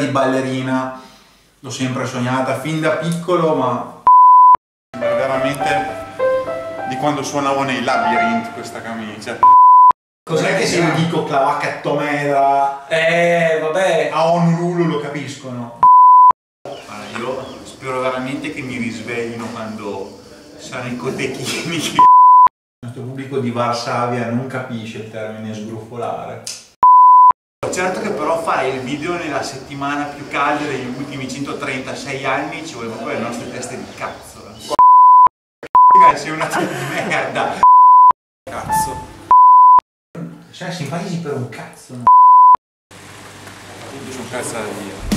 ballerina, l'ho sempre sognata fin da piccolo, ma veramente di quando suonavo nei Labyrinth questa camicia. Cos'è che se io dico clavacattomera vabbè, a Honolulu lo capiscono? Allora, io spero veramente che mi risveglino quando saranno i cotechini. Il nostro pubblico di Varsavia non capisce il termine sgruffolare. Certo che però fare il video nella settimana più calda degli ultimi 136 anni ci vuole proprio le nostre teste di cazzo. Sei una tua di merda. Cazzo. Cioè, simpatici per un cazzo. C'è un cazzo da dire.